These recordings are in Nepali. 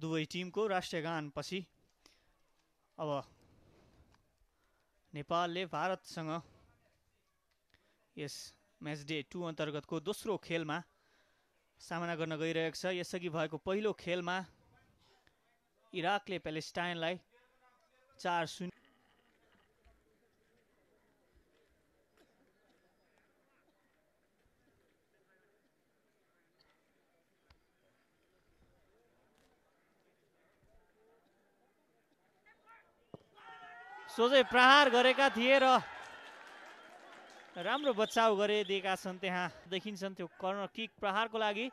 दुवै टिमको राष्ट्रिय गान पछि अब नेपालले भारतसँग यस म्याच डे 2 अन्तर्गतको दोस्रो खेलमा सामना गर्न गइरहेको छ। यसअघि भएको पहिलो खेलमा इराकले प्यालेस्टाइनलाई 4-0 सोझै प्रहार गरेका थिए र राम्रो बचाउ गरिदिएका छन्। त्यहाँ देखिन्छन् त्यो कर्नर किक प्रहारको लागि।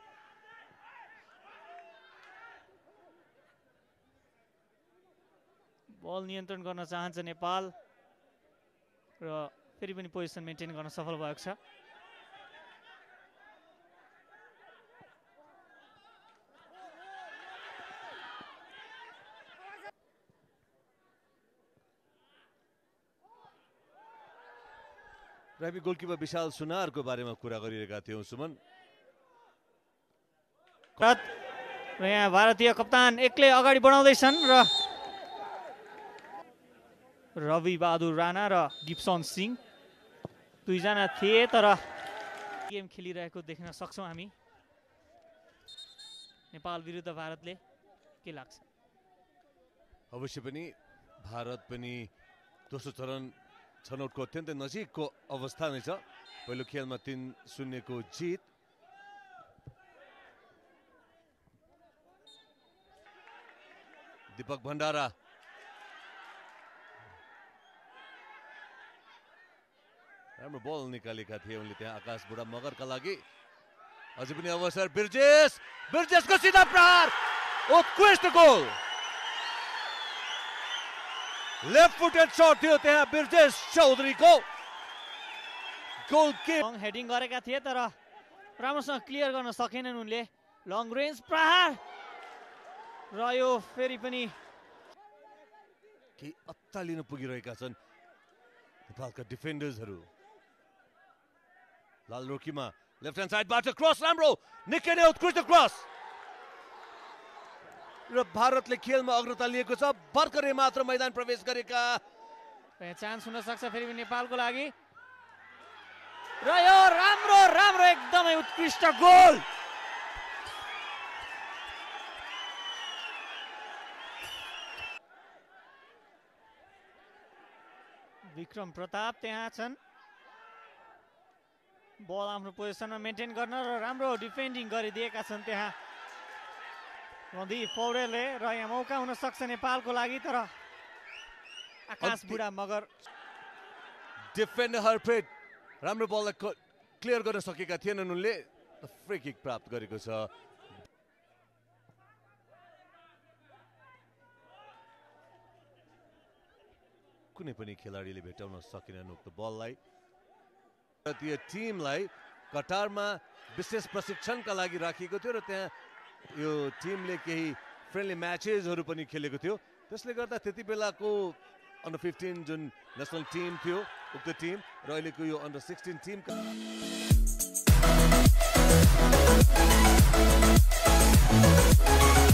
बल नियन्त्रण गर्न चाहन्छ नेपाल र फेरि पनि पोजिसन मेन्टेन गर्न सफल भएको छ। हामी गोलकिपर विशाल सुनारको बारेमा कुरा गरिरहेका थियौं सुमन। यहाँ भारतीय कप्तान एक्लै अगाडि बढाउँदैछन् र रवि बहादुर राणा र गिब्सन सिंह दुईजना थिए, तर गेम खेलिरहेको देख्न सक्छौं हामी। नेपाल विरुद्ध भारतले के लाग्छ? अवश्य पनि भारत पनि दोस्रो चरण छनौटको अत्यन्तै नजिकको अवस्था नै छ। पहिलो खेलमा 3-0 को जित। दीपक भण्डारा राम्रो बल निकालेका थिए उनले त्यहाँ आकाश बुढा मगरका लागि। अझै पनि अवसर बिर्जेसको सिधा प्रहार, उत्कृष्ट गोल। लेफ्ट फुटेड शॉट थियो त्यहाँ बिर्जेस चौधरीको। गोल किक हेडिङ गरेका थिए तर राम्रोसँग क्लियर गर्न सकेनन् उनले। लङ रेन्ज प्रहार र यो फेरि पनि केही अत्तालिन पुगिरहेका छन् नेपालका डिफेन्डर्सहरू। लाल रोकीमा लेफ्ट ह्यान्ड साइडबाट क्रस, राम्रो निकै नै उत्कृष्ट क्रस र भारतले खेलमा अग्रता लिएको छ। भर्खरै मात्र मैदान प्रवेश गरेका। चान्स हुन सक्छ फेरि पनि नेपालको लागि र यो राम्रो एकदमै उत्कृष्ट गोल। विक्रम प्रताप त्यहाँ छन्। बल आफ्नो पोजिसनमा मेन्टेन गर्न र राम्रो डिफेन्डिङ गरिदिएका छन् त्यहाँ रणदीप पौडेलले। र यहाँ मौका हुन सक्छ नेपालको लागि, तर आकाश बुढा मगर डिफेन्डर हरप्रेट राम्रो बललाई क्लियर गर्न सकेका थिएनन् उनले। फ्री किक प्राप्त गरेको छ। कुनै पनि खेलाडीले भेटाउन सकेनन् उक्त बललाई। भारतीय टिमलाई कटारमा विशेष प्रशिक्षणका लागि राखिएको थियो र त्यहाँ यो टिमले केही फ्रेन्डली म्याचेसहरू पनि खेलेको थियो। त्यसले गर्दा त्यति बेलाको अन्डर 15 जुन नेसनल टिम थियो उक्त टिम र अहिलेको यो अन्डर 16 टिमका